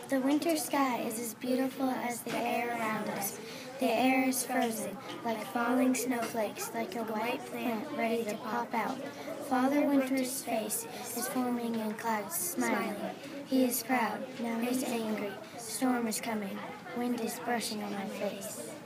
The winter sky is as beautiful as the air around us. The air is frozen, like falling snowflakes, like a white plant ready to pop out. Father Winter's face is forming in clouds, smiling. He is proud, now he's angry. Storm is coming. Wind is brushing on my face.